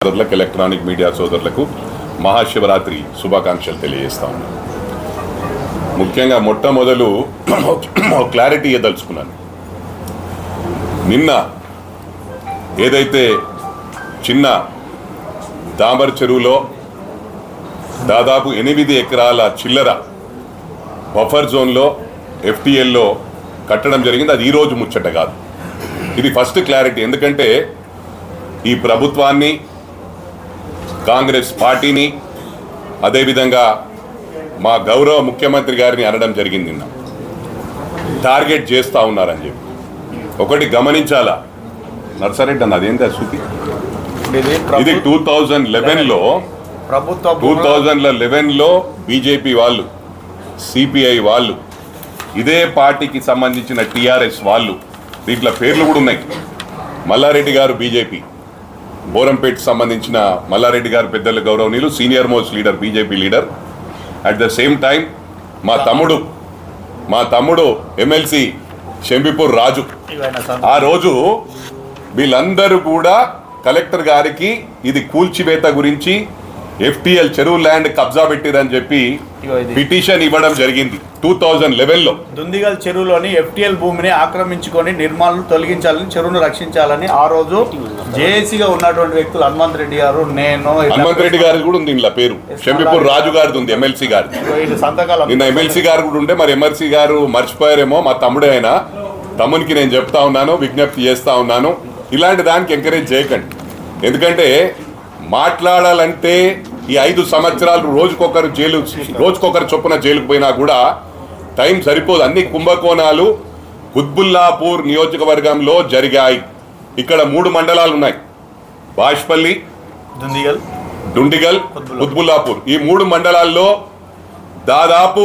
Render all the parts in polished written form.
Electronic media సోదరులకు మహాశివరాత్రి శుభాకాంక్షలు తెలియజేస్తా ఉన్నాను. ముఖ్యంగా మొట్టమొదలు క్లారిటీ ఇవ్వదలుచుకున్నాను. నిన్న ఏదైతే చిన్న దామర్ చెరువులో దాదాపు 8 ఎకరాల చిల్లర బఫర్ జోన్లో FTLలో కట్టడం జరిగింది, అది ఈరోజు ముచ్చట కాదు. ఇది ఫస్ట్ క్లారిటీ. ఎందుకంటే ఈ ప్రభుత్వాన్ని, కాంగ్రెస్ పార్టీని, అదేవిధంగా మా గౌరవ ముఖ్యమంత్రి గారిని అనడం జరిగింది. నిన్న టార్గెట్ చేస్తూ ఉన్నారని చెప్పి ఒకటి గమనించాలా నర్సారెడ్డి అన్న, అదేంటి చూపి. ఇది 2011లో బీజేపీ వాళ్ళు, సిపిఐ వాళ్ళు, ఇదే పార్టీకి సంబంధించిన TRS వాళ్ళు, దీంట్లో పేర్లు కూడా ఉన్నాయి. మల్లారెడ్డి గారు బీజేపీ, బోరంపేటకు సంబంధించిన మల్లారెడ్డి గారు పెద్దల గౌరవనీయులు, senior most leader, BJP leader. At the same time మా తమ్ముడు ఎమ్మెల్సీ షంబిపూర్ రాజు. ఆ రోజు వీళ్ళందరూ కూడా కలెక్టర్ గారికి ఇది కూల్చివేత గురించి FTL చెరువు ల్యాండ్ కబ్జా పెట్టిరని చెప్పి పిటిషన్ ఇవ్వడం జరిగింది 2011లో. దుందిగల్ చెరువులోని FTL భూమిని ఆక్రమించుకొని నిర్మాణాలను తొలగించాలని, చెరువును రక్షించాలని ఆ రోజు జేఏసీగా ఉన్నటువంటి వ్యక్తులు హనుమంత్ రెడ్డి గారు, హనుమంత్ రెడ్డి గారి కూడా ఉంది ఇంట్లో పేరు, షంబిపూర్ రాజు గారిది ఉంది, ఎమ్మెల్సీ గారి సంతకాలు. నిన్న ఎమ్మెల్సీ గారు కూడా ఉంటే మరి ఎమ్మెల్సీ గారు మర్చిపోయారేమో. మా తమ్ముడే అయినా, తమ్మునికి నేను చెప్తా ఉన్నాను, విజ్ఞప్తి చేస్తా ఉన్నాను, ఇలాంటి దానికి ఎంకరేజ్ చేయకండి. ఎందుకంటే మాట్లాడాలంటే ఈ 5 సంవత్సరాలు రోజుకొకరు చొప్పున జైలుకు పోయినా కూడా టైం సరిపోదు. అన్ని కుంభకోణాలు కుత్బుల్లాపూర్ నియోజకవర్గంలో జరిగాయి. ఇక్కడ 3 మండలాలు ఉన్నాయి, బాష్పల్లి, దుండిగల్, కుత్బుల్లాపూర్. ఈ 3 మండలాల్లో దాదాపు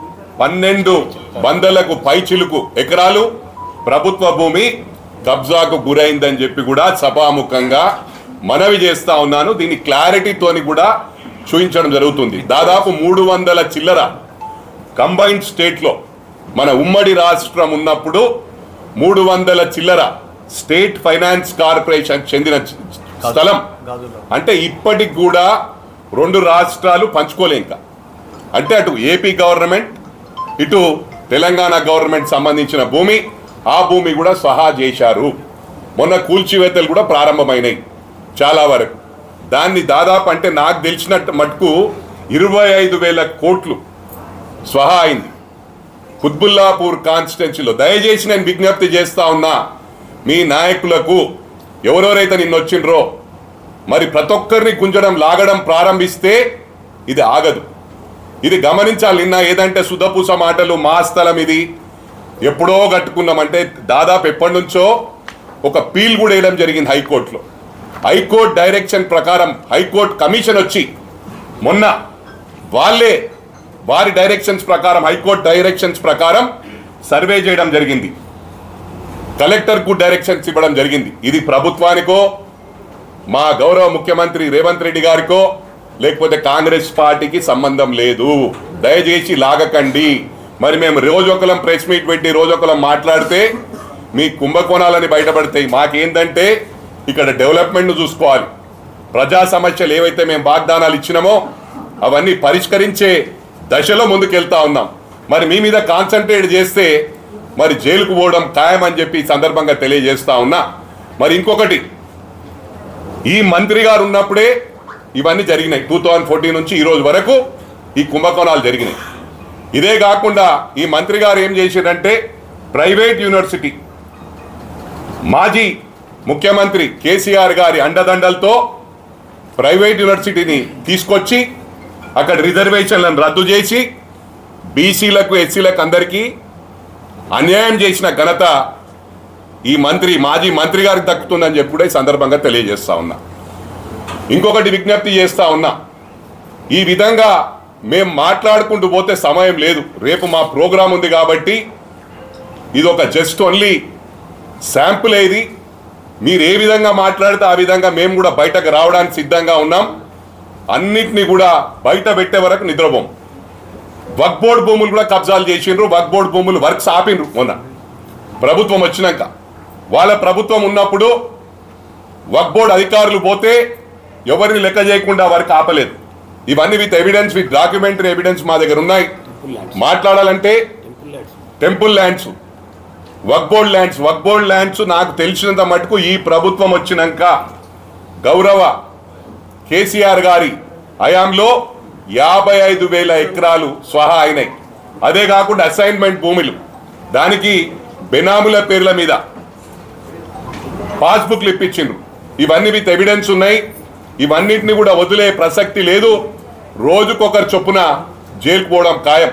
1200 పైచిలుకు ఎకరాలు ప్రభుత్వ భూమి కబ్జాకు గురైందని చెప్పి కూడా సభాముఖంగా మనవి చేస్తా ఉన్నాను. దీని క్లారిటీతోని కూడా చూపించడం జరుగుతుంది. దాదాపు 300 చిల్లర కంబైన్డ్ స్టేట్లో, మన ఉమ్మడి రాష్ట్రం ఉన్నప్పుడు 300 చిల్లర స్టేట్ ఫైనాన్స్ కార్పొరేషన్ చెందిన స్థలం. అంటే ఇప్పటికి కూడా 2 రాష్ట్రాలు పంచుకోలే ఇంకా. అంటే అటు ఏపీ గవర్నమెంట్, ఇటు తెలంగాణ గవర్నమెంట్ సంబంధించిన భూమి, ఆ భూమి కూడా సహా చేశారు. మొన్న కూల్చివేతలు కూడా ప్రారంభమైనాయి చాలా వరకు. దాన్ని దాదాపు అంటే నాకు తెలిసినట్టు మటుకు 25,000 కోట్లు స్వహా అయింది కుత్బుల్లాపూర్ కాన్స్టిట్యున్సీలో. దయచేసి నేను విజ్ఞప్తి చేస్తా ఉన్నా మీ నాయకులకు, ఎవరెవరైతే నిన్న వచ్చిండ్రో, మరి ప్రతి ఒక్కరిని గుంజడం, లాగడం ప్రారంభిస్తే ఇది ఆగదు. ఇది గమనించాలి. నిన్న ఏదంటే సుధపూస మాటలు, మా స్థలం ఇది, ఎప్పుడో కట్టుకున్నామంటే దాదాపు ఎప్పటి నుంచో ఒక పీల్ కూడా వేయడం జరిగింది హైకోర్టులో. హైకోర్టు డైరెక్షన్ ప్రకారం హైకోర్టు కమిషన్ వచ్చి మొన్న వాళ్ళే వారి డైరెక్షన్స్ ప్రకారం, హైకోర్టు డైరెక్షన్స్ ప్రకారం సర్వే చేయడం జరిగింది, కలెక్టర్కు డైరెక్షన్స్ ఇవ్వడం జరిగింది. ఇది ప్రభుత్వానికో, మా గౌరవ ముఖ్యమంత్రి రేవంత్ రెడ్డి గారికో, లేకపోతే కాంగ్రెస్ పార్టీకి సంబంధం లేదు. దయచేసి లాగకండి. మరి మేము రోజొకలం ప్రెస్ మీట్ పెట్టి రోజొకలం మాట్లాడితే మీ కుంభకోణాలని బయటపడతాయి. మాకేందంటే ఇక్కడ డెవలప్మెంట్ను చూసుకోవాలి. ప్రజా సమస్యలు ఏవైతే మేము వాగ్దానాలు ఇచ్చినామో అవన్నీ పరిష్కరించే దశలో ముందుకెళ్తా ఉన్నాం. మరి మీ మీద కాన్సన్ట్రేట్ చేస్తే మరి జైలుకు పోవడం ఖాయమని చెప్పి సందర్భంగా తెలియజేస్తా ఉన్నా. మరి ఇంకొకటి, ఈ మంత్రి గారు ఉన్నప్పుడే ఇవన్నీ జరిగినాయి. 2014 నుంచి ఈ రోజు వరకు ఈ కుంభకోణాలు జరిగినాయి. ఇదే కాకుండా ఈ మంత్రి గారు ఏం చేశారంటే, ప్రైవేట్ యూనివర్సిటీ, మాజీ ముఖ్యమంత్రి కేసీఆర్ గారి అండదండలతో ప్రైవేట్ యూనివర్సిటీని తీసుకొచ్చి అక్కడ రిజర్వేషన్లను రద్దు చేసి బీసీలకు, ఎస్సీలకు అందరికీ అన్యాయం చేసిన ఘనత ఈ మాజీ మంత్రి గారికి దక్కుతుందని చెప్పి కూడా ఈ సందర్భంగా తెలియజేస్తా ఉన్నా. ఇంకొకటి విజ్ఞప్తి చేస్తా ఉన్నా, ఈ విధంగా మేము మాట్లాడుకుంటూ పోతే సమయం లేదు. రేపు మా ప్రోగ్రాం ఉంది కాబట్టి ఇది ఒక జస్ట్ ఓన్లీ శాంపుల్. ఏది మీరు ఏ విధంగా మాట్లాడితే ఆ విధంగా మేము కూడా బయటకు రావడానికి సిద్ధంగా ఉన్నాం. అన్నిటినీ కూడా బయట పెట్టే వరకు నిద్రపోం. వక్ఫ్ బోర్డు భూములు కూడా కబ్జాలు చేసిండ్రు, వక్ఫ్ బోర్డు భూములు వర్క్స్ ఆపిండ్రు. మొన్న ప్రభుత్వం వచ్చినాక, వాళ్ళ ప్రభుత్వం ఉన్నప్పుడు వక్ఫ్ బోర్డు అధికారులు పోతే ఎవరిని లెక్క చేయకుండా వారికి ఆపలేదు. ఇవన్నీ with evidence, with documentary evidence మా దగ్గర ఉన్నాయి. మాట్లాడాలంటే టెంపుల్ ల్యాండ్స్, వక్ఫ్ బోర్డ్ ల్యాండ్స్ నాకు తెలిసినంత మటుకు ఈ ప్రభుత్వం వచ్చినాక గౌరవ కేసీఆర్ గారి హయాంలో 55,000 ఎకరాలు స్వహా అయినాయి. అదే కాకుండా అసైన్మెంట్ భూములు, దానికి బెనాముల పేర్ల మీద పాస్బుక్లు ఇప్పించిండ్రు. ఇవన్నీ విత్ ఎవిడెన్స్ ఉన్నాయి. ఇవన్నిటిని కూడా వదిలే ప్రసక్తి లేదు. రోజుకొకరు చొప్పున జైలుకు పోవడం ఖాయం.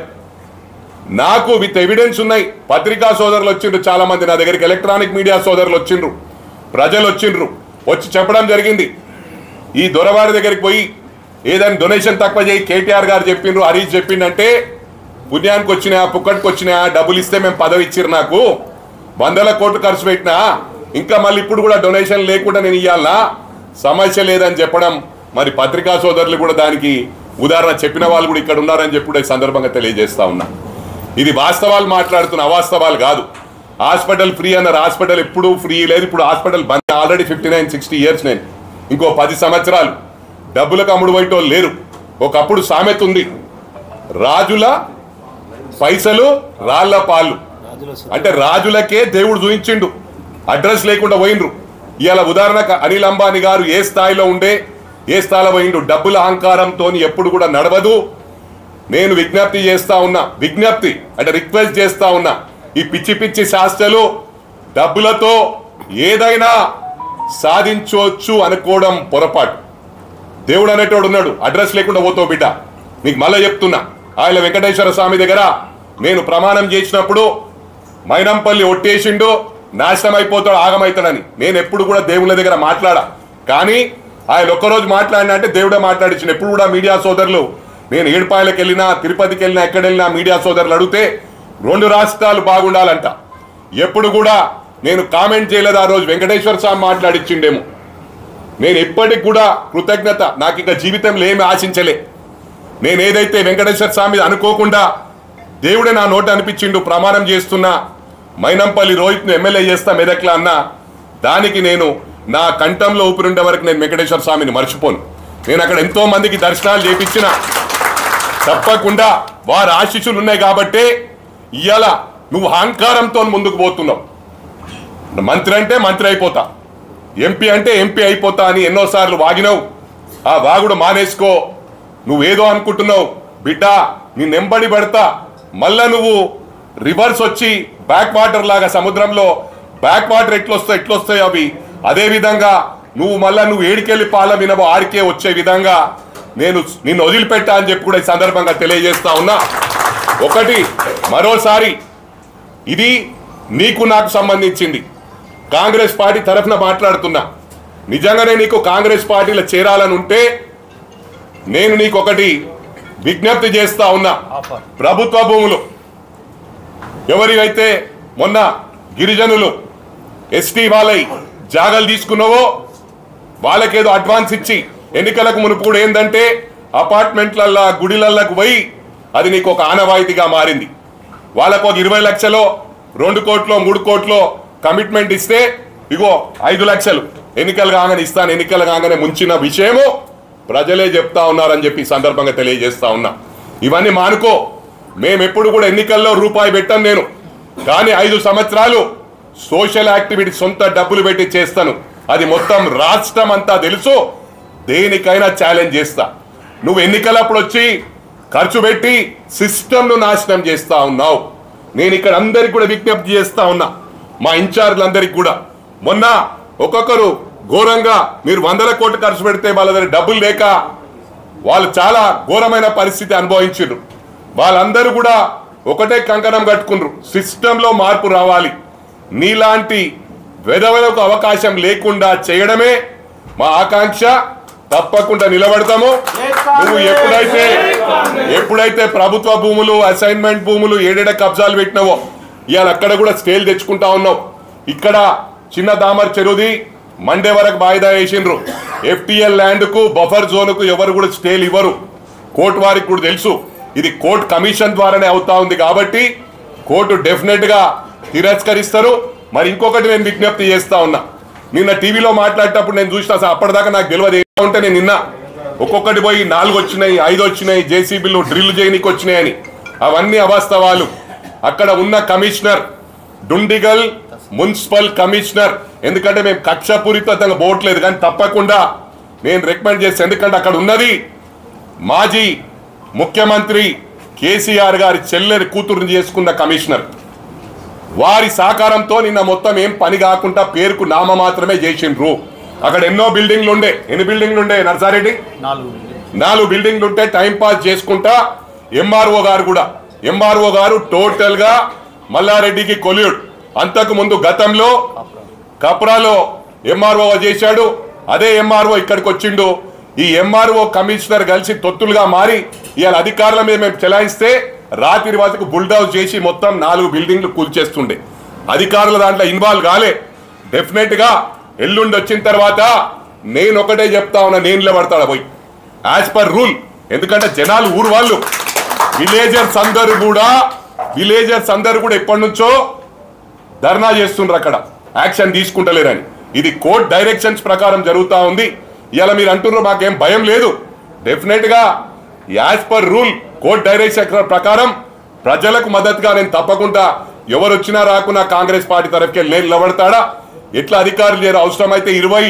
నాకు విత్ ఎవిడెన్స్ ఉన్నాయి. పత్రికా సోదరులు వచ్చిండ్రు, చాలా మంది నా దగ్గరికి, ఎలక్ట్రానిక్ మీడియా సోదరులు వచ్చిండ్రు, ప్రజలు వచ్చిండ్రు, వచ్చి చెప్పడం జరిగింది. ఈ దొరవారి దగ్గరికి పోయి ఏదైనా డొనేషన్ తక్కువ చేయి, కేటీఆర్ గారు చెప్పిండ్రు, హరీష్ చెప్పిండంటే పుణ్యానికి వచ్చినా పుక్కటికి వచ్చినా డబ్బులు ఇస్తే మేము పదవి ఇచ్చిర్రు, నాకు 100 కోట్లు ఖర్చు పెట్టినా ఇంకా మళ్ళీ ఇప్పుడు కూడా డొనేషన్ లేకుండా నేను ఇవ్వాలనా, సమస్య లేదని చెప్పడం. మరి పత్రికా సోదరులు కూడా దానికి ఉదాహరణ చెప్పిన వాళ్ళు కూడా ఇక్కడ ఉన్నారని చెప్పి ఈ సందర్భంగా తెలియజేస్తా ఉన్నా. ఇది వాస్తవాలు మాట్లాడుతున్న, అవాస్తవాలు కాదు. హాస్పిటల్ ఫ్రీ అన్నారు, హాస్పిటల్ ఎప్పుడు ఫ్రీ లేదు. ఇప్పుడు హాస్పిటల్ బంద్. Already 59-60 years. నేను ఇంకో 10 సంవత్సరాలు డబ్బులకు అమ్ముడు పోయేటోళ్ళు లేరు. ఒకప్పుడు సామెత ఉంది, రాజుల పైసలు రాళ్ల పాలు. అంటే రాజులకే దేవుడు చూయించిండు, అడ్రస్ లేకుండా పోయిండ్రు. ఇవాళ ఉదాహరణకు అనిల్ అంబానీ గారు ఏ స్థాయిలో ఉండే, ఏ స్థాయిలో పోయిండు. డబ్బుల అహంకారంతో ఎప్పుడు కూడా నడవదు. నేను విజ్ఞప్తి చేస్తా ఉన్నా, విజ్ఞప్తి అంటే రిక్వెస్ట్ చేస్తా ఉన్నా, ఈ పిచ్చి పిచ్చి శాస్త్రాలు డబ్బులతో ఏదైనా సాధించవచ్చు అనుకోవడం పొరపాటు. దేవుడు అనేటోడు ఉన్నాడు, అడ్రస్ లేకుండా పోతావు బిడ్డ. నీకు మళ్ళీ చెప్తున్నా, ఆయన వెంకటేశ్వర స్వామి దగ్గర నేను ప్రమాణం చేసినప్పుడు మైనంపల్లి ఒట్టేసిండు, నాశనం అయిపోతాడు, ఆగమవుతాడని. నేను ఎప్పుడు కూడా దేవుళ్ళ దగ్గర మాట్లాడా, కానీ ఆయన ఒక్కరోజు మాట్లాడినా అంటే దేవుడే మాట్లాడించిండు. ఎప్పుడు కూడా మీడియా సోదరులు, నేను ఏడుపాయలకు వెళ్ళినా, తిరుపతికి వెళ్ళినా, ఎక్కడ వెళ్ళినా మీడియా సోదరులు అడిగితే 2 రాష్ట్రాలు బాగుండాలంట. ఎప్పుడు కూడా నేను కామెంట్ చేయలేదు. ఆ రోజు వెంకటేశ్వర స్వామి మాట్లాడిచ్చిండేమో. నేను ఎప్పటికి కూడా కృతజ్ఞత, నాకు ఇక జీవితంలో ఏమి ఆశించలే. నేను ఏదైతే వెంకటేశ్వర స్వామి అనుకోకుండా దేవుడే నా నోట అనిపించిండు, ప్రమాణం చేస్తున్నా, మైనంపల్లి రోహిత్ను ఎమ్మెల్యే చేస్తా మెదక్లా అన్న, దానికి నేను నా కంఠంలో ఊపిరిండే వరకు నేను వెంకటేశ్వర స్వామిని మర్చిపోను. నేను అక్కడ ఎంతో మందికి దర్శనాలు చేపించిన, తప్పకుండా వారి ఆశీస్సులు ఉన్నాయి కాబట్టే ఇవాళ నువ్వు అహంకారంతో ముందుకు పోతున్నావు. మంత్రి అంటే మంత్రి అయిపోతా, ఎంపీ అంటే ఎంపీ అయిపోతా అని ఎన్నోసార్లు వాగినావు. ఆ వాగుడు మానేసుకో. నువ్వేదో అనుకుంటున్నావు బిడ్డ, నీ నెంబడి పడతా. మళ్ళా నువ్వు రివర్స్ వచ్చి బ్యాక్ వాటర్ లాగా, సముద్రంలో బ్యాక్ వాటర్ ఎట్లొస్తాయి అవి, అదే విధంగా నువ్వు ఏడికెళ్ళి పాల వినవో ఆడికే వచ్చే విధంగా నేను నిన్ను వదిలిపెట్టా అని చెప్పి కూడా ఈ సందర్భంగా తెలియజేస్తా ఉన్నా. ఒకటి, మరోసారి ఇది నీకు నాకు సంబంధించింది. కాంగ్రెస్ పార్టీ తరఫున మాట్లాడుతున్నా. నిజంగానే నీకు కాంగ్రెస్ పార్టీలో చేరాలని ఉంటే నేను నీకు ఒకటి విజ్ఞప్తి చేస్తా ఉన్నా. ప్రభుత్వ భూములు ఎవరివైతే మొన్న గిరిజనులు ఎస్టీ వాళ్ళై జాగాలు తీసుకున్నావో వాళ్ళకేదో అడ్వాన్స్ ఇచ్చి, ఎన్నికలకు మునుపు కూడా ఏంటంటే అపార్ట్మెంట్లల్లా గుడిలల్లకు పోయి అది నీకు ఒక ఆనవాయితీగా మారింది. వాళ్ళకు ఒక 20 లక్షలో 2 కోట్లో 3 కోట్లో కమిట్మెంట్ ఇస్తే ఇగో 5 లక్షలు ఎన్నికలు కాగానే ఇస్తాను, ఎన్నికలు కాగానే ముంచిన విషయము ప్రజలే చెప్తా ఉన్నారని చెప్పి సందర్భంగా తెలియజేస్తా ఉన్నా. ఇవన్నీ మానుకో. మేమెప్పుడు కూడా ఎన్నికల్లో రూపాయి పెట్టాను నేను, కానీ 5 సంవత్సరాలు సోషల్ యాక్టివిటీ సొంత డబ్బులు పెట్టి చేస్తాను. అది మొత్తం రాష్ట్రం అంతా తెలుసు. దేనికైనా ఛాలెంజ్ చేస్తా. నువ్వు ఎన్నికలప్పుడు వచ్చి ఖర్చు పెట్టి సిస్టమ్ను నాశనం చేస్తా ఉన్నావు. నేను ఇక్కడ అందరికి కూడా విజ్ఞప్తి చేస్తా ఉన్నా, మా ఇన్ఛార్జ్లందరికీ కూడా. మొన్న ఒక్కొక్కరు ఘోరంగా మీరు 100 కోట్లు ఖర్చు పెడితే వాళ్ళ దగ్గర డబ్బులు లేక వాళ్ళు చాలా ఘోరమైన పరిస్థితి అనుభవించారు. వాళ్ళందరూ కూడా ఒకటే కంకణం కట్టుకున్నారు, సిస్టంలో మార్పు రావాలి. నీలాంటి వెధవలకు అవకాశం లేకుండా చేయడమే మా ఆకాంక్ష. తప్పకుండా నిలబడతాము. నువ్వు ఎప్పుడైతే ప్రభుత్వ భూములు, అసైన్మెంట్ భూములు ఏడేడ కబ్జాలు పెట్టినావో ఇవాళ అక్కడ కూడా స్టేలు తెచ్చుకుంటా ఉన్నావు. ఇక్కడ చిన్న దామర్ చెరువుది మండే వరకు వాయిదా వేసిండ్రు. ఎఫ్టీఎల్ ల్యాండ్కు బఫర్ జోన్కు ఎవరు కూడా స్టేలు ఇవ్వరు. కోర్టు వారికి కూడా తెలుసు. ఇది కోర్టు కమిషన్ ద్వారానే అవుతా ఉంది కాబట్టి కోర్టు డెఫినెట్గా తిరస్కరిస్తారు. మరి ఇంకొకటి నేను విజ్ఞప్తి చేస్తా ఉన్నా, నిన్న టీవీలో మాట్లాడేటప్పుడు నేను చూసిన, అప్పటిదాకా నాకు తెలియదు ఉంటే నేను నిన్న ఒక్కొక్కటి పోయి 4 వచ్చినాయి 5 వచ్చినాయి జేసీబీలు డ్రిల్ చేయనికి వచ్చినాయని. అవన్నీ అవాస్తవాలు. అక్కడ ఉన్న కమిషనర్ డుండిగల్ మున్సిపల్ కమిషనర్, ఎందుకంటే మేము కక్షపూరితంగా పోవట్లేదు కానీ తప్పకుండా నేను రికమెండ్ చేస్తాను. ఎందుకంటే అక్కడ ఉన్నది మాజీ ముఖ్యమంత్రి కేసీఆర్ గారి చెల్లెని కూతురుని చేసుకున్న కమిషనర్. వారి సహకారంతో నిన్న మొత్తం ఏం పని కాకుండా పేరుకు నామ మాత్రమే చేసిండ్రు. అక్కడ ఎన్నో బిల్డింగ్లు ఉండే. ఎన్ని బిల్డింగ్లు ఉండే నర్సారెడ్డి? 4 బిల్డింగ్లు ఉంటే టైం పాస్ చేసుకుంటా ఎంఆర్ఓ గారు టోటల్ గా మల్లారెడ్డికి కొల్యూడ్. అంతకు ముందు గతంలో కప్రాలో ఎంఆర్ఓ చేశాడు. అదే ఎంఆర్ఓ ఇక్కడికి వచ్చిండు. ఈ ఎంఆర్ఓ కమిషనర్ కలిసి తొత్తులుగా మారి ఇవాళ అధికారుల మీద మేము చెలాయిస్తే రాత్రి వాటికి బుల్డౌజ్ చేసి మొత్తం 4 బిల్డింగ్లు కూల్చేస్తుండే. అధికారుల దాంట్లో ఇన్వాల్వ్ కాలే. డెఫినెట్ గా ఎల్లుండి వచ్చిన తర్వాత నేను ఒకటే చెప్తా ఉన్నా, నేను నిలబడతాడా పోయి యాజ్ పర్ రూల్. ఎందుకంటే జనాలు ఊరు వాళ్ళు విలేజర్స్ అందరూ కూడా ఎప్పటి నుంచో ధర్నా చేస్తుండ్రు, అక్కడ యాక్షన్ తీసుకుంటలేరని. ఇది కోర్ట్ డైరెక్షన్స్ ప్రకారం జరుగుతూ ఉంది. ఇలా మీరు అంటున్నారు మాకేం భయం లేదు. డెఫినెట్ గా as per rule court direction ప్రకారం ప్రజలకు మద్దతుగా నేను తప్పకుండా ఎవరు వచ్చినా రాకున్నా కాంగ్రెస్ పార్టీ తరఫుకి నేను నిలబడతాడా. ఎట్లా అధికారులు చేయరు, అవసరమైతే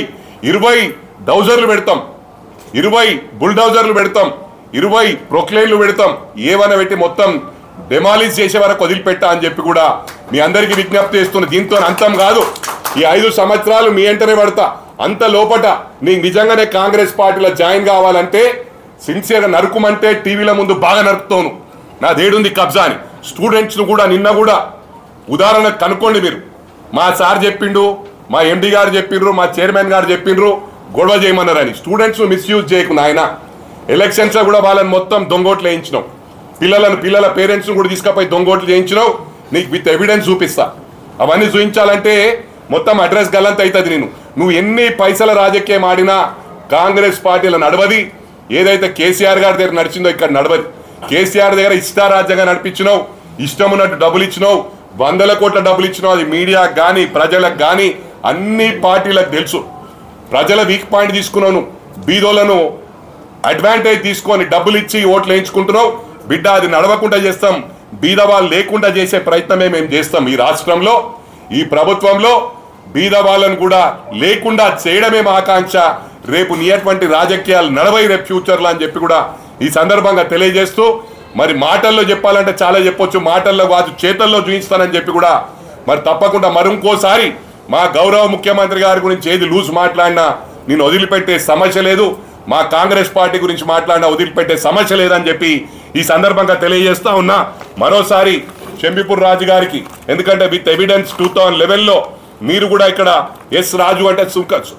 20 డౌజర్లు పెడతాం, 20 బుల్డౌజర్లు పెడతాం, 20 ప్రొక్లైన్లు పెడతాం, ఏమైనా పెట్టి మొత్తం డెమాలిష్ చేసే వరకు వదిలిపెట్టా అని చెప్పి కూడా మీ అందరికీ విజ్ఞప్తి చేస్తున్న. దీంతో అంతం కాదు. ఈ 5 సంవత్సరాలు మీ వెంటనే పడతా. అంత లోపట నీకు నిజంగానే కాంగ్రెస్ పార్టీలో జాయిన్ కావాలంటే సిన్సియర్గా నరుకుమంటే టీవీల ముందు బాగా నరుకుతాను. నాదేడుంది కబ్జా అని స్టూడెంట్స్ను కూడా నిన్న కూడా ఉదాహరణ కనుక్కోండి మీరు. మా సార్ చెప్పిండు, మా ఎండి గారు చెప్పిండ్రు, మా చైర్మన్ గారు చెప్పిండ్రు గొడవ చేయమన్నారని. స్టూడెంట్స్ మిస్యూజ్ చేయకు నాయన. ఎలక్షన్స్ లో కూడా వాళ్ళని మొత్తం దొంగోట్లు వేయించినావు. పిల్లల పేరెంట్స్ కూడా తీసుకుపోయి దొంగోట్లు చేయించినావు. నీకు విత్ ఎవిడెన్స్ చూపిస్తా. అవన్నీ చూపించాలంటే మొత్తం అడ్రస్ గల్లంత అవుతుంది. నువ్వు ఎన్ని పైసల రాజకీయం ఆడినా కాంగ్రెస్ పార్టీలో నడవది. ఏదైతే కేసీఆర్ గారి దగ్గర నడిచిందో ఇక్కడ నడవది. కేసీఆర్ దగ్గర ఇష్టారాజ్యంగా నడిపించినావు, ఇష్టం ఉన్నట్టు డబ్బులు ఇచ్చినావు, 100 కోట్ల డబ్బులు ఇచ్చినావు. అది మీడియాకు కానీ ప్రజలకు కానీ అన్ని పార్టీలకు తెలుసు. ప్రజల వీక్ పాయింట్ తీసుకున్నావు. బీదోలను అడ్వాంటేజ్ తీసుకొని డబ్బులు ఇచ్చి ఓట్లు వేయించుకుంటున్నావు. బిడ్డ అది నడవకుండా చేస్తాం. బీద వాళ్ళు లేకుండా చేసే ప్రయత్నమే మేము చేస్తాం. ఈ రాష్ట్రంలో ఈ ప్రభుత్వంలో బీద వాళ్ళను కూడా లేకుండా చేయడమే మా ఆకాంక్ష. రేపు నీటువంటి రాజకీయాలు నడవై రేపు ఫ్యూచర్లో అని చెప్పి కూడా ఈ సందర్భంగా తెలియజేస్తూ, మరి మాటల్లో చెప్పాలంటే చాలా చెప్పొచ్చు, మాటల్లో కాదు చేతల్లో చూపిస్తానని చెప్పి కూడా మరి తప్పకుండా మరింకోసారి మా గౌరవ ముఖ్యమంత్రి గారి గురించి ఏది లూజ్ మాట్లాడినా నేను వదిలిపెట్టే సమస్య లేదు. మా కాంగ్రెస్ పార్టీ గురించి మాట్లాడినా వదిలిపెట్టే సమస్య లేదని చెప్పి ఈ సందర్భంగా తెలియజేస్తా ఉన్నా. మరోసారి చెంబిపూర్ రాజు గారికి, ఎందుకంటే విత్ ఎవిడెన్స్ 2011లో మీరు కూడా ఇక్కడ ఎస్ రాజు అంటే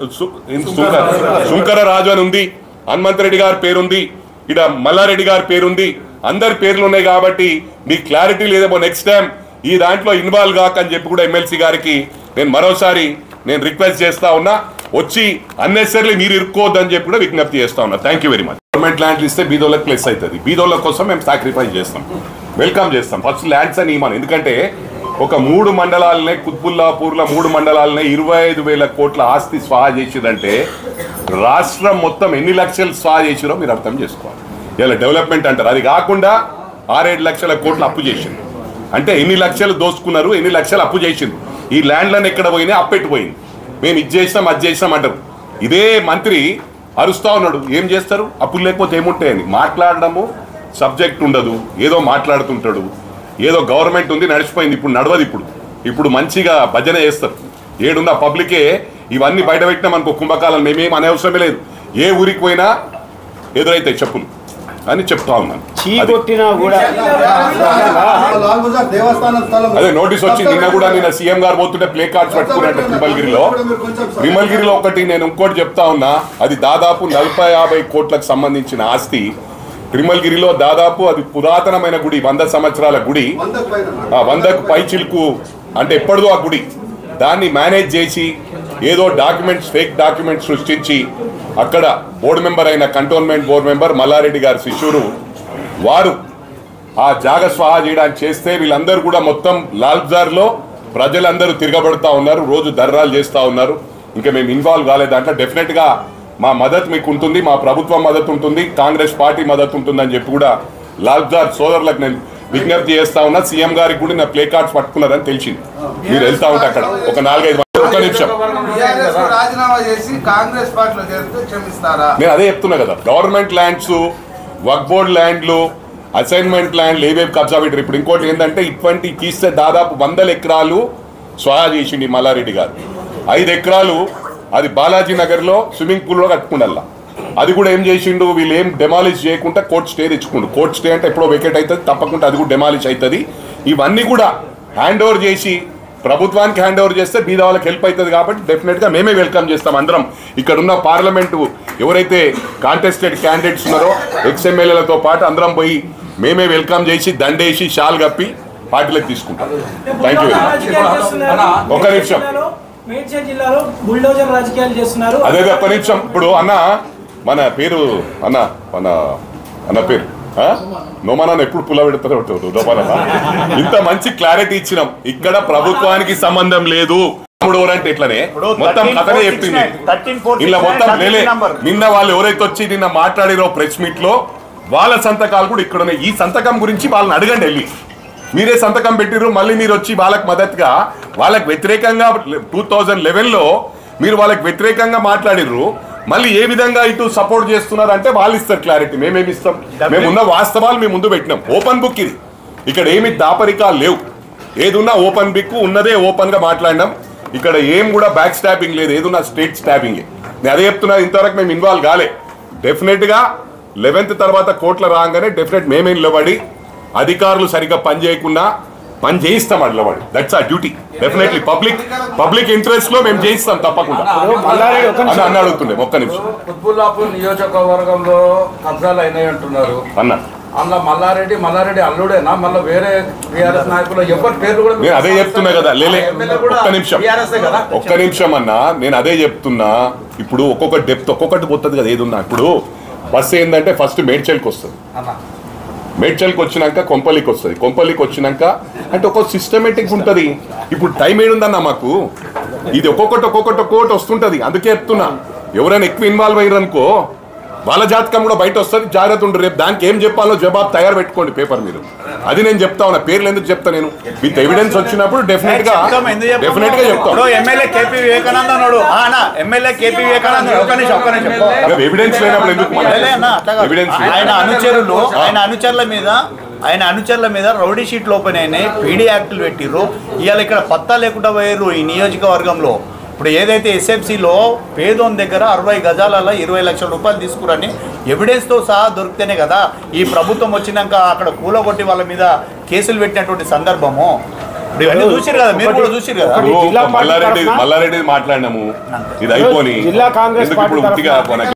శుంకర రాజు అని ఉంది, హనుమంతరెడ్డి గారి పేరుంది, ఇక్కడ మల్లారెడ్డి గారి పేరుంది, అందరి పేర్లు ఉన్నాయి. కాబట్టి మీకు క్లారిటీ లేదేమో, నెక్స్ట్ టైం ఈ దాంట్లో ఇన్వాల్వ్ కాకని చెప్పి కూడా ఎమ్మెల్సీ గారికి నేను మరోసారి రిక్వెస్ట్ చేస్తా ఉన్నా. వచ్చి అన్నెసరీ మీరు ఇరుక్కోవద్దని చెప్పి కూడా విజ్ఞప్తి చేస్తా ఉన్నా. Thank you very much. Government ల్యాండ్లు ఇస్తే బీదోళ్ళకి ప్లస్ అవుతుంది. బీదోళ్ళ కోసం మేము సాక్రిఫైస్ చేస్తాం, వెల్కమ్ చేస్తాం. ఫస్ట్ ల్యాండ్స్ అని ఇవ్వను. ఎందుకంటే ఒక 3 మండలాలనే కుత్బుల్లాపూర్లో 3 మండలాలనే 25,000 కోట్ల ఆస్తి స్వాహా చేసిరంటే రాష్ట్రం మొత్తం ఎన్ని లక్షలు స్వాహా చేసిరో మీరు అర్థం చేసుకోవాలి. ఇలా డెవలప్మెంట్ అంటారు. అది కాకుండా 6-7 లక్షల కోట్లు అప్పు చేసింది. అంటే ఎన్ని లక్షలు దోసుకున్నారు, ఎన్ని లక్షలు అప్పు చేసిండ్రు. ఈ ల్యాండ్లను ఎక్కడ పోయినాయి, అప్పెట్టిపోయింది. మేము ఇది చేసినాం అది చేసినాం అంటారు. ఇదే మంత్రి అరుస్తా ఉన్నాడు. ఏం చేస్తారు, అప్పులు లేకపోతే ఏముంటాయని. మాట్లాడడము సబ్జెక్ట్ ఉండదు, ఏదో మాట్లాడుతుంటాడు. ఏదో గవర్నమెంట్ ఉంది నడిచిపోయింది, ఇప్పుడు నడవదు. ఇప్పుడు మంచిగా భజన చేస్తారు. ఏడున్న పబ్లికే ఇవన్నీ బయట పెట్టినాం అనుకో కుంభకాలం మేమేం అనే అవసరమే లేదు. ఏ ఊరికి పోయినా ఎదురైతే చెప్పులు అని చెప్తా ఉన్నాను. అదే నోటీస్ వచ్చి నిన్న సీఎం గారు పోతుంటే ప్లే కార్డ్స్ పట్టుకున్నట్టు త్రిమల్గిరిలో ఒకటి. నేను ఇంకోటి చెప్తా ఉన్నా, అది దాదాపు 40-50 కోట్లకు సంబంధించిన ఆస్తి. త్రిమల్గిరిలో దాదాపు అది పురాతనమైన గుడి, 100 సంవత్సరాల గుడి, 100కు పై చిలుకు అంటే ఎప్పటిదో ఆ గుడి. దాన్ని మేనేజ్ చేసి ఏదో డాక్యుమెంట్స్, ఫేక్ డాక్యుమెంట్స్ సృష్టించి అక్కడ బోర్డు మెంబర్ అయిన కంటోన్మెంట్ బోర్డు మెంబర్ మల్లారెడ్డి గారి శిష్యుడు వారు ఆ జాగ స్వాహా చేయడానికి చేస్తే వీళ్ళందరూ కూడా మొత్తం లాల్బజార్లో ప్రజలందరూ తిరగబడుతూ ఉన్నారు, రోజు ధర్నాలు చేస్తూ ఉన్నారు. ఇంకా మేము ఇన్వాల్వ్ కాలేదు. అంటే డెఫినెట్గా మా మద్దతు మీకు ఉంటుంది, మా ప్రభుత్వం మద్దతు ఉంటుంది, కాంగ్రెస్ పార్టీ మద్దతు ఉంటుందని చెప్పి కూడా లాల్జార్ సోదరులకు నేను విజ్ఞప్తి చేస్తా ఉన్నా. సీఎం గారికి కూడా నా ప్లే కార్డ్స్ పట్టుకున్నారని తెలిసింది. మీరు వెళ్తా ఉంటే అక్కడ ఒక 4-5 మంది. ఒక నిమిషం, నేను అదే చెప్తున్నా కదా, గవర్నమెంట్ ల్యాండ్స్, వక్ఫ్ బోర్డ్ ల్యాండ్లు, అసైన్మెంట్ ల్యాండ్లు ఏవేవి కబ్జా పెట్టారు. ఇప్పుడు ఇంకోటి ఏంటంటే ఇటువంటి తీస్తే దాదాపు 100 ఎకరాలు స్వాహా చేసిండి మల్లారెడ్డి గారు. 5 ఎకరాలు అది బాలాజీ నగర్లో స్విమ్మింగ్ పూల్లో కట్టుకుండల్లా. అది కూడా ఏం చేసిండు, వీళ్ళు ఏం డెమాలిష్ చేయకుండా కోర్ట్ స్టే తెచ్చుకుండు. కోర్ట్ స్టే అంటే ఎప్పుడో వెకేట్ అవుతుంది, తప్పకుండా అది కూడా డెమాలిష్ అవుతుంది. ఇవన్నీ కూడా హ్యాండ్ ఓవర్ చేసి ప్రభుత్వానికి హ్యాండ్ ఓవర్ చేస్తే బీద వాళ్ళకి హెల్ప్ అవుతుంది. కాబట్టి డెఫినెట్గా మేమే వెల్కమ్ చేస్తాం. అందరం ఇక్కడ ఉన్న పార్లమెంటు ఎవరైతే కాంటెస్టెడ్ క్యాండిడేట్స్ ఉన్నారో ఎక్స్ఎమ్మెల్యేలతో పాటు అందరం పోయి మేమే వెల్కమ్ చేసి దండేసి షాల్ కప్పి పార్టీలకు తీసుకుంటాం. Thank you. ఒక నిమిషం, అదే ఒక్క నిమిషం. ఇప్పుడు అన్న మన పేరు అన్న పేరు నోమానా ఎప్పుడు పుల్ల పెడతారు నోమానా. ఇంత మంచి క్లారిటీ ఇచ్చినాం. ఇక్కడ ప్రభుత్వానికి సంబంధం లేదు అంటే ఇట్లనే మొత్తం కథనే చెప్పింది. ఇలా మొత్తం నిన్న వాళ్ళు ఎవరైతే వచ్చి నిన్న మాట్లాడిరో ప్రెస్ మీట్ లో వాళ్ళ సంతకాలు కూడా ఇక్కడ ఉన్నాయి. ఈ సంతకం గురించి వాళ్ళని అడగండి వెళ్ళి. మీరే సంతకం పెట్టిర్రు, మళ్ళీ మీరు వచ్చి వాళ్ళకి మద్దతుగా వాళ్ళకి వ్యతిరేకంగా 2011లో మీరు వాళ్ళకి వ్యతిరేకంగా మాట్లాడిర్రు. మళ్ళీ ఏ విధంగా ఇటు సపోర్ట్ చేస్తున్నారు అంటే వాళ్ళు ఇస్తారు క్లారిటీ. మేమేమి ఇస్తాం? మేము ఉన్న వాస్తవాలు మేము ముందు పెట్టినాం. ఓపెన్ బుక్ ఇది. ఇక్కడ ఏమి దాపరికాలు లేవు. ఏది ఉన్నా ఓపెన్ బుక్ ఉన్నదే ఓపెన్ గా మాట్లాడినాం. ఇక్కడ ఏం కూడా బ్యాక్ స్టాపింగ్ లేదు. ఏదున్నా స్టేట్ స్టాపింగ్. నేను అదే చెప్తున్నా, ఇంతవరకు మేము ఇన్వాల్వ్ కాలే. డెఫినెట్ గా 11th తర్వాత కోర్టులో రాగానే డెఫినెట్ మేమే నిలబడి అధికారులు సరిగ్గా పని చేయకుండా పని చేయిస్తాం. అట్లబడి that's a duty. Definitely public interest లో మేము చేయిస్తాం తప్పకుండా అని అడుగుతుండే. ఒక్క నిమిషం, కుత్బుల్లాపూర్ నియోజకవర్గంలో కబ్జాలు అయినాయి అంటున్నారు అన్న. అందులో మల్లారెడ్డి అల్లుడేనా? మళ్ళీ వేరే టీఆర్ఎస్ నాయకులు ఎవరి పేర్లు కూడా నేను అదే చెప్తున్నా కదా. ఒక్క నిమిషం అన్న, నేను అదే చెప్తున్నా. ఇప్పుడు ఒక్కొక్క డెప్త్ ఒక్కొక్కటి పోతుంది కదా. ఏదున్నా ఇప్పుడు బస్సు ఏంటంటే ఫస్ట్ మేడ్చల్కి వస్తుంది, మేడ్చల్కి వచ్చినాక కొంపల్లికి వస్తుంది, కొంపల్లికి వచ్చినాక అంటే ఒక్కొక్క సిస్టమేటిక్ ఉంటుంది. ఇప్పుడు టైం ఏడుందన్న మాకు, ఇది ఒక్కొక్కటి వస్తుంటది. అందుకే చెప్తున్నా, ఎవరైనా ఎక్కువ ఇన్వాల్వ్ అయ్యారు అనుకో వాళ్ళ జాతకం కూడా బయట వస్తుంది. జాగ్రత్త ఉండు. రేపు దానికి ఏం చెప్పాలో జవాబు తయారు పెట్టుకోండి పేపర్ మీరు. అది నేను చెప్తా ఉన్నా. పేర్లు ఎందుకు చెప్తా, నేను విత్ ఎవిడెన్స్ వచ్చినప్పుడు డెఫినెట్ గా చెప్తాను. ఎమ్మెల్యే కేపీ వివేకానంద ఎవిడెన్స్ లేనప్పుడు ఎందుకు? ఆయన అనుచరుల మీద రౌడీ షీట్లు ఓపెన్ అయినాయి, పీడీ యాక్టులు పెట్టిర్రు. ఇవాళ ఇక్కడ పత్తా లేకుండా పోయారు ఈ నియోజకవర్గంలో. ఇప్పుడు ఏదైతే ఎస్ఎఫ్సిలో పేదోన్ దగ్గర 60 గజాలలో 20 లక్షల రూపాయలు తీసుకురని ఎవిడెన్స్తో సహా దొరికితేనే కదా ఈ ప్రభుత్వం వచ్చినాక అక్కడ కూలగొట్టి వాళ్ళ మీద కేసులు పెట్టినటువంటి సందర్భము. ఇప్పుడు ఇవన్నీ చూసిరు కదా, మీరు కూడా చూసిరు కదా. మల్లారెడ్డి మాట్లాడినాము, ఇది అయిపోయి ఇప్పుడు